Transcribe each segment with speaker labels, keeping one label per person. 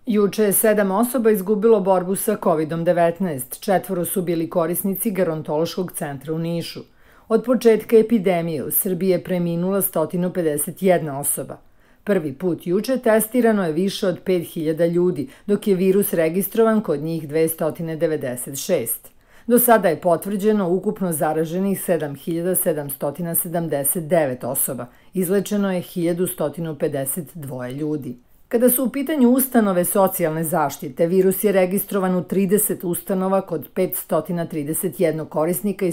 Speaker 1: Juče je 7 osoba izgubilo borbu sa COVID-19, 4 su bili korisnici gerontološkog centra u Nišu. Od početka epidemije u Srbiji je preminula 151 osoba. Prvi put juče testirano je više od 5000 ljudi, dok je virus registrovan kod njih 296. Do sada je potvrđeno ukupno zaraženih 7779 osoba, izlečeno je 1152 ljudi. Kada su u pitanju ustanove socijalne zaštite, virus je registrovan u 30 ustanova kod 531 korisnika i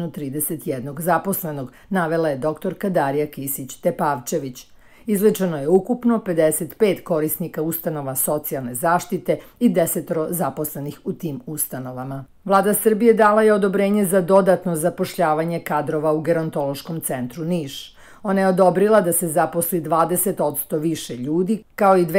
Speaker 1: 131 zaposlenog, navela je doktorka Darija Kisić-Tepavčević. Izlečeno je ukupno 55 korisnika ustanova socijalne zaštite i 10 zaposlenih u tim ustanovama. Vlada Srbije dala je odobrenje za dodatno zapošljavanje kadrova u gerontološkom centru Niš. Ona je odobrila da se zaposli 20% više ljudi, kao i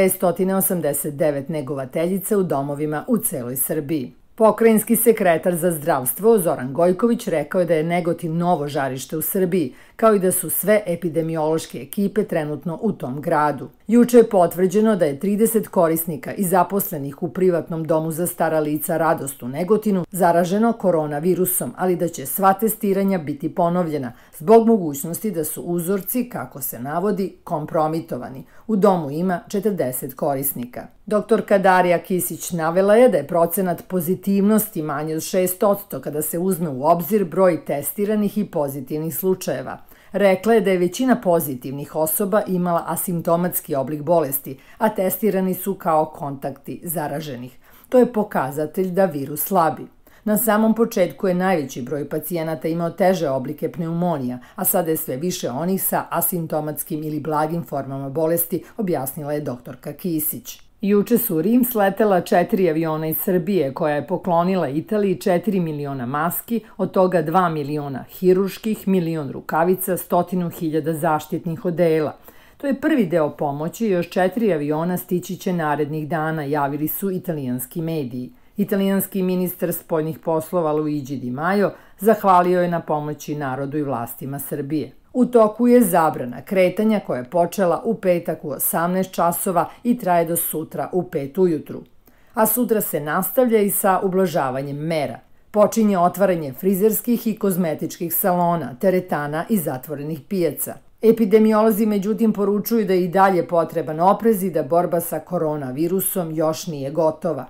Speaker 1: 289 negovateljica u domovima u celoj Srbiji. Pokrajinski sekretar za zdravstvo Zoran Gojković rekao je da je Negotin novo žarište u Srbiji, kao i da su sve epidemiološke ekipe trenutno u tom gradu. Juče je potvrđeno da je 30 korisnika i zaposlenih u privatnom domu za stara lica Radost u Negotinu zaraženo koronavirusom, ali da će sva testiranja biti ponovljena zbog mogućnosti da su uzorci, kako se navodi, kompromitovani. U domu ima 40 korisnika. Doktorka Darija Kisić navela je da je procenat pozitivnosti manji od 6% kada se uzme u obzir broj testiranih i pozitivnih slučajeva. Rekla je da je većina pozitivnih osoba imala asimptomatski oblik bolesti, a testirani su kao kontakti zaraženih. To je pokazatelj da virus slabi. Na samom početku je najveći broj pacijenata imao teže oblike pneumonija, a sada je sve više onih sa asimptomatskim ili blagim formama bolesti, objasnila je doktorka Kisić. Juče su u Rim sletela 4 aviona iz Srbije, koja je poklonila Italiji 4 miliona maski, od toga 2 miliona hirurških, milion rukavica, 100.000 zaštitnih odela. To je prvi deo pomoći, još 4 aviona stići će narednih dana, javili su italijanski mediji. Italijanski ministar spoljnih poslova Luigi Di Maio zahvalio je na pomoći narodu i vlastima Srbije. U toku je zabrana kretanja koja je počela u petak u 18 časova i traje do sutra u 5 ujutru. A sutra se nastavlja i sa ublažavanjem mera. Počinje otvaranje frizerskih i kozmetičkih salona, teretana i zatvorenih pijaca. Epidemiolozi međutim poručuju da je i dalje potreban oprez i da borba sa koronavirusom još nije gotova.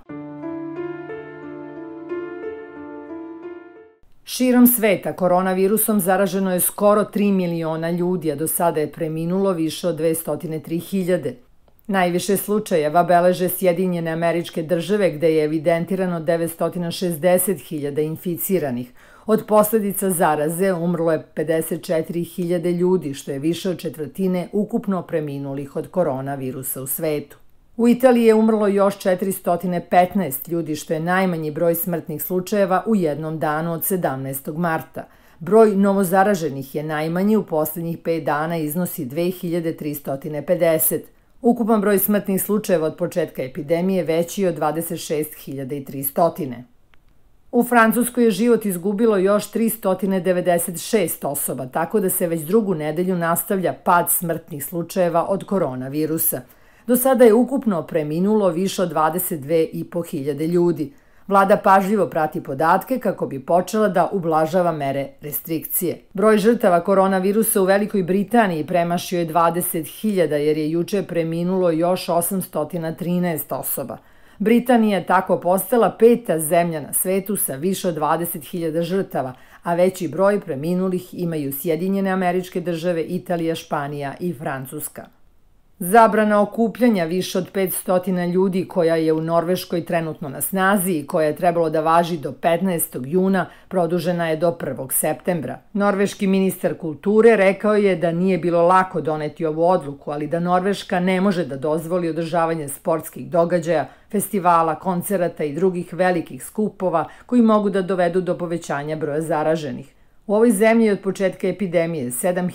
Speaker 1: Širom sveta koronavirusom zaraženo je skoro 3 miliona ljudi, a do sada je preminulo više od 203.000. Najviše slučajeva beleže Sjedinjene Američke Države, gde je evidentirano 960.000 inficiranih. Od posledica zaraze umrlo je 54.000 ljudi, što je više od četvrtine ukupno preminulih od koronavirusa u svetu. U Italiji je umrlo još 415 ljudi, što je najmanji broj smrtnih slučajeva u jednom danu od 17. marta. Broj novozaraženih je najmanji, u poslednjih 5 dana iznosi 2350. Ukupan broj smrtnih slučajeva od početka epidemije veći je od 26.300. U Francuskoj je život izgubilo još 396 osoba, tako da se već drugu nedelju nastavlja pad smrtnih slučajeva od koronavirusa. Do sada je ukupno preminulo više od 22.500 ljudi. Vlada pažljivo prati podatke kako bi počela da ublažava mere restrikcije. Broj žrtava koronavirusa u Velikoj Britaniji premašio je 20.000 jer je juče preminulo još 813 osoba. Britanija je tako postala 5. zemlja na svetu sa više od 20.000 žrtava, a veći broj preminulih imaju Sjedinjene Američke Države, Italija, Španija i Francuska. Zabrana okupljanja više od 500 ljudi koja je u Norveškoj trenutno na snazi i koja je trebalo da važi do 15. juna, produžena je do 1. septembra. Norveški ministar kulture rekao je da nije bilo lako doneti ovu odluku, ali da Norveška ne može da dozvoli održavanje sportskih događaja, festivala, koncerata i drugih velikih skupova koji mogu da dovedu do povećanja broja zaraženih. U ovoj zemlji od početka epidemije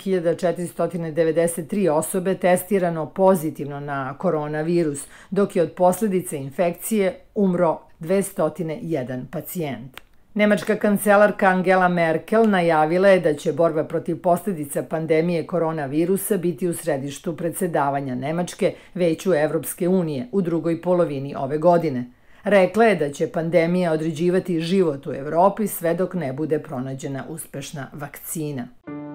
Speaker 1: 7.493 osobe testirano pozitivno na koronavirus, dok je od posledice infekcije umro 201 pacijent. Nemačka kancelarka Angela Merkel najavila je da će borba protiv posljedica pandemije koronavirusa biti u središtu predsedavanja Nemačke Veću Evropske unije u drugoj polovini ove godine. Rekla je da će pandemija određivati život u Evropi sve dok ne bude pronađena uspešna vakcina.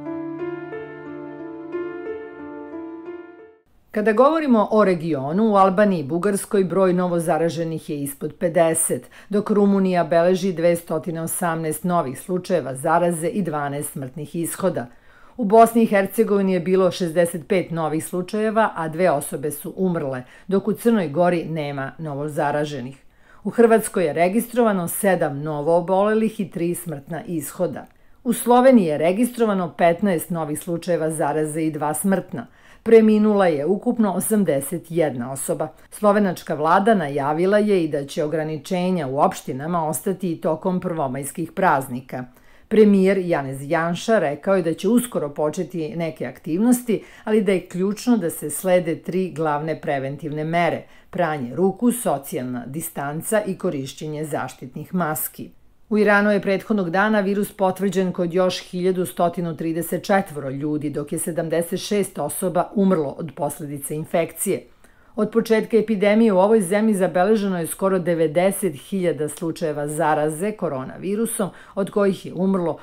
Speaker 1: Kada govorimo o regionu, u Albaniji i Bugarskoj broj novozaraženih je ispod 50, dok Rumunija beleži 218 novih slučajeva zaraze i 12 smrtnih ishoda. U Bosni i Hercegovini je bilo 65 novih slučajeva, a 2 osobe su umrle, dok u Crnoj Gori nema novozaraženih. U Hrvatskoj je registrovano 7 novoobolelih i 3 smrtna ishoda. U Sloveniji je registrovano 15 novih slučajeva zaraze i 2 smrtna. Preminula je ukupno 81 osoba. Slovenačka vlada najavila je i da će ograničenja u opštinama ostati i tokom prvomajskih praznika. Premijer Janez Janša rekao je da će uskoro početi neke aktivnosti, ali da je ključno da se slede 3 glavne preventivne mere: pranje ruku, socijalna distanca i korišćenje zaštitnih maski. U Iranu je prethodnog dana virus potvrđen kod još 1134 ljudi, dok je 76 osoba umrlo od posljedice infekcije. Od početka epidemije u ovoj zemlji zabeleženo je skoro 90.000 slučajeva zaraze koronavirusom, od kojih je umrlo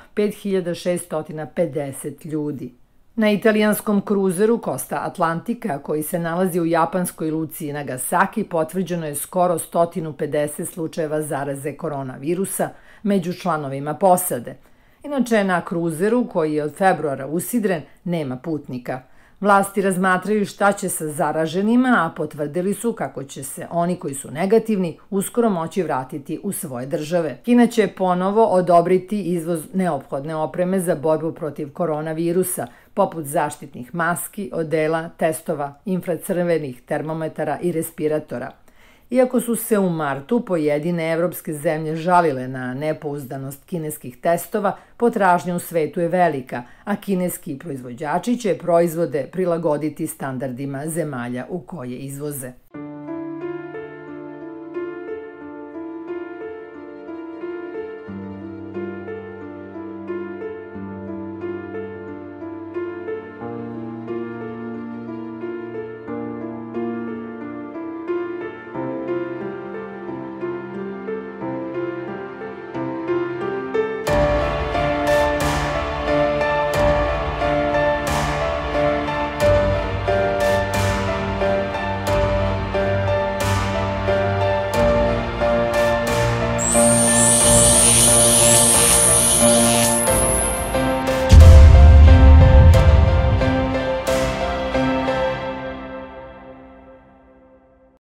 Speaker 1: 5.650 ljudi. Na italijanskom kruzeru Costa Atlantika, koji se nalazi u japanskoj luci Nagasaki, potvrđeno je skoro 150 slučajeva zaraze koronavirusa među članovima posade. Inače, na kruzeru, koji je od februara usidren, nema putnika. Vlasti razmatraju šta će sa zaraženima, a potvrdili su kako će se oni koji su negativni uskoro moći vratiti u svoje države. Kina će ponovo odobriti izvoz neophodne opreme za borbu protiv koronavirusa, poput zaštitnih maski, odela, testova, infracrvenih termometara i respiratora. Iako su se u martu pojedine evropske zemlje žalile na nepouzdanost kineskih testova, potražnja u svetu je velika, a kineski proizvođači će proizvode prilagoditi standardima zemalja u koje izvoze.